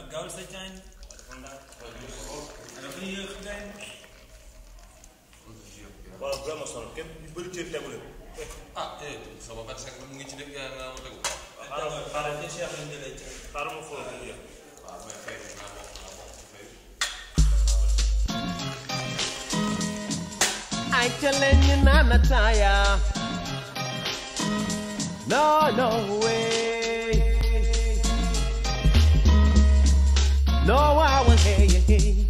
gaawal sa caañ. dafa yéex gaay. waaw vraiment sonn képp ñu bëri ceeb tegu leen. sama 25 mu ngi ci dëkk yaa ngi naan tegu. xaaral ci Cheikh lañ jëlee ci. xaaral ma fóot mu yëg. waaw mais fay bi naa bokk fay. I telling you naan ataaya. No way. No, I will hey.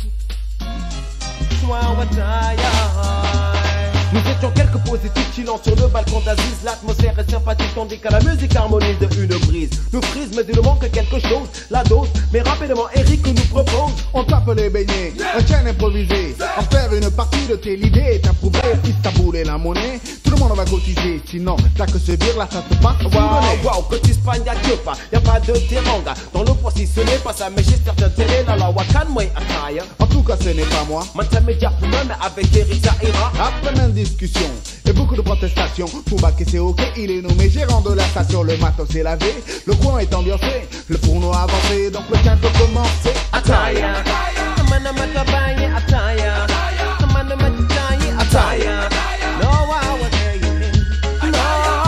Wow, ataaya. Nous étions quelques positifs chillant sur le balcon d'Aziz. L'atmosphère est sympathique tandis qu'à la musique harmonise de une brise. Nous frise mais il nous manque quelque chose, la dose. Mais rapidement Eric nous propose. On tape les beignets, un chien improvisé. En faire une partie de tes l'idée est approuvée. Istanbul et la monnaie, tout le monde va cotiser. Sinon, t'as que se dire là ça se passe. Wow, côté Espagne y'a que pas, y'a pas de teranga. Dans le poisson ce n'est pas ça, mais j'ai certaines télé là la wakan moi ataaya. En tout cas ce n'est pas moi. Maintenant média pour moi mais avec Eric ça ira. Après même discussion et beaucoup de protestations. Pour que c'est ok, il est nommé gérant de la station. Le matin c'est lavé, le coin est ambiancé. Le fourneau a avancé, donc le temps peut commencer. Ataaya, amana makabaye ataaya, amana makabaye ataaya. No I was saying, no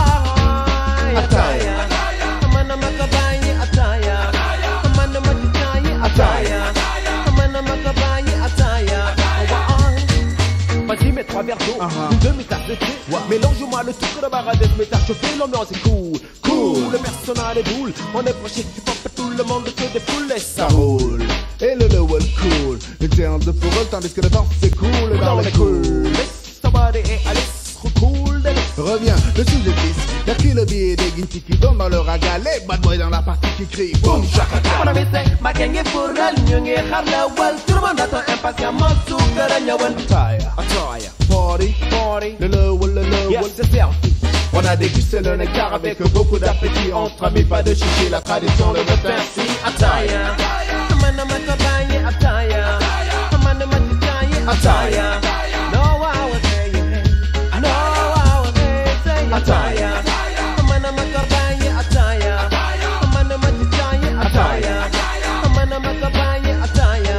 ataaya, amana makabaye ataaya, amana makabaye ataaya, amana makabaye ataaya. Vas-y, mets 3 verres d'eau, une demi-tasse de thé. Mélange-moi le sucre de baradette, mais t'as chauffé, l'ambiance est cool. Le personnel est boule, on est proche du pop, tout le monde se défoule et ça roule. Et le level cool, une séance de fourreux tandis que le temps c'est cool dans le cool. Laisse ta body et Alice, recoule des laisses. Reviens, le sujet glisse, y'a qui le billet des guintis qui donnent dans le raga. Les bad boys dans la partie qui crient boum chakata. On a mis ma gang est pour elle, nyonge harla wal. Tout le monde attend impatiemment, sucre à nyawan. Ataaya, Party, le level, yes c'est servi. On a dégusté le nectar avec beaucoup d'appétit. Entre amis, pas de chichi, la tradition le veut ainsi. Ataaya, amana makabaye ataaya, amana makabaye ataaya. No I was saying, no I was saying ataaya, amana makabaye ataaya, amana makabaye ataaya, amana makabaye ataaya.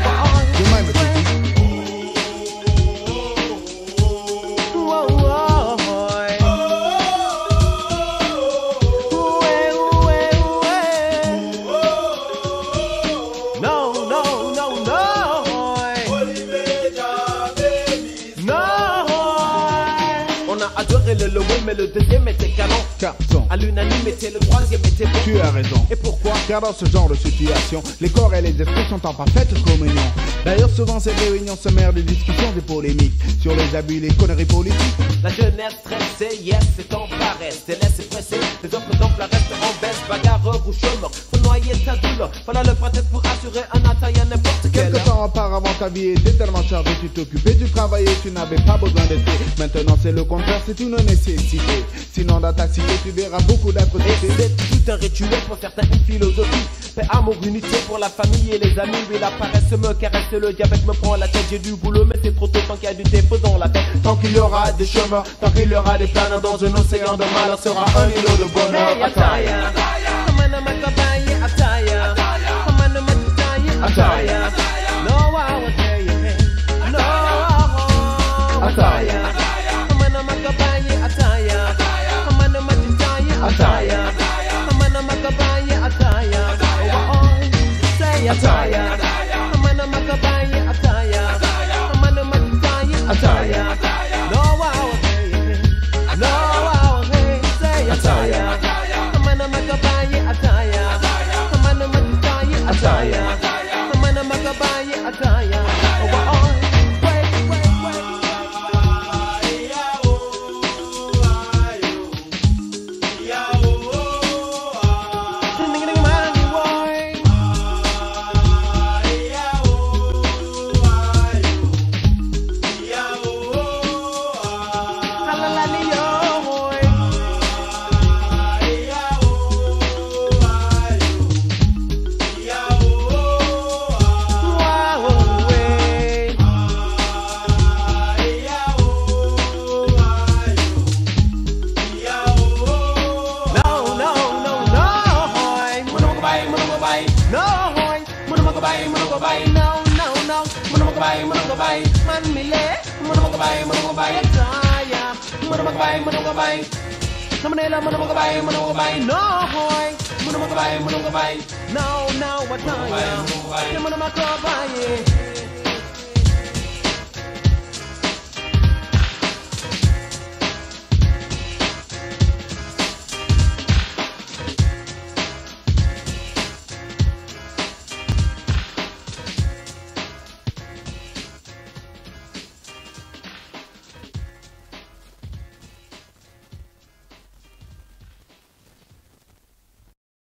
Le one mais le deuxième était canon. Carton. À l'unanime était le troisième était bon. Tu as raison. Et pourquoi? Car dans ce genre de situation, les corps et les esprits sont en parfaite communion. D'ailleurs souvent ces réunions se mêlent de discussions et polémiques sur les abus, les conneries politiques. La jeunesse stressée, yes c'est en paresse. T'es laissé presser, les autres exemples restent en baisse. Bagarreur ou chômeur, faut noyer sa douleur. Voilà le prétexte pour assurer un attaque à n'importe quelle Quelque temps auparavant ta vie était tellement chargée, tu t'occupais du travail et tu n'avais pas besoin d'être. Maintenant c'est le contraire, c'est une nécessité. Sinon dans ta cité tu verras beaucoup d'atrocités. C'est tout un rituel pour certains, une philosophie. Paix, amour, unité pour la famille et les amis. Oui la paresse me caresse, le diabète me prend la tête. J'ai du boulot mais c'est trop tôt tant qu'il y a du thé, faisons la tête. Tant qu'il y aura des chemins, tant qu'il y aura des planeurs dans un océan de malheur, sera un îlot de bonheur. Hey, ataaya, amana makabaye ataaya, amana makabaye ataaya. No I was saying, no ataaya, amana makabaye ataaya, amana makabaye ataaya, amana makabaye ataaya. Say ataaya, amana makabaye ataaya, amana makabaye ataaya. No I was saying, no I was saying, say ataaya, amana makabaye ataaya, amana makabaye ataaya, amana makabaye ataaya. ko bàyyi man mi lee mënuma ko bàyyi taaya mënuma ko bàyyi sama ne la mënuma ko bàyyi no boy mënuma ko bàyyi no wa taaya mënuma ko bàyyi